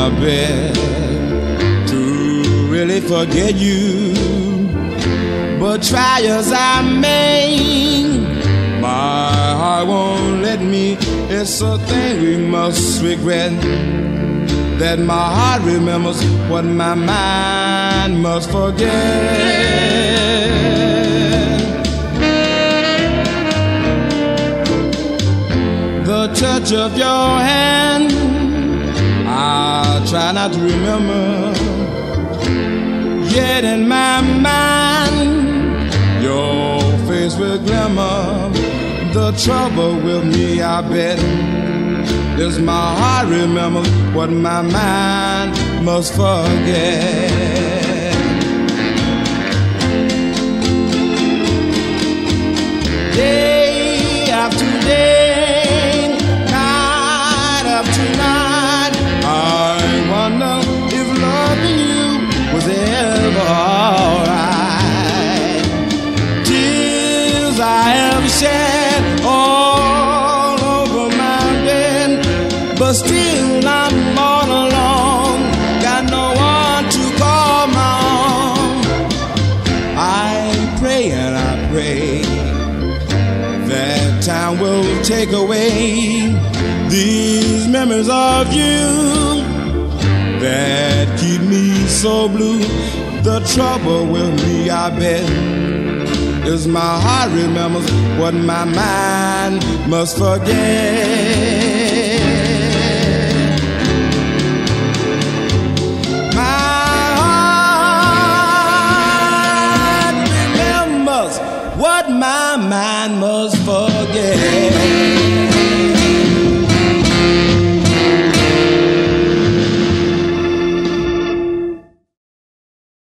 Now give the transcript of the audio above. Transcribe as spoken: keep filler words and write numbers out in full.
bed to really forget you. But try as I may, my heart won't let me. It's a thing we must regret, that my heart remembers what my mind must forget. The touch of your hand, I try not to remember, yet in my mind your face will glimmer. The trouble with me, I bet, is my heart remembers what my mind must forget. Day after day, night after night, I wonder if loving you was ever alright. Tears I have shed all over my bed, but still I'm all alone, got no one to call my own. I pray and I pray that time will take away these memories of you that keep me so blue. The trouble with me, I bet, is my heart remembers what my mind must forget. My heart remembers what my mind must forget.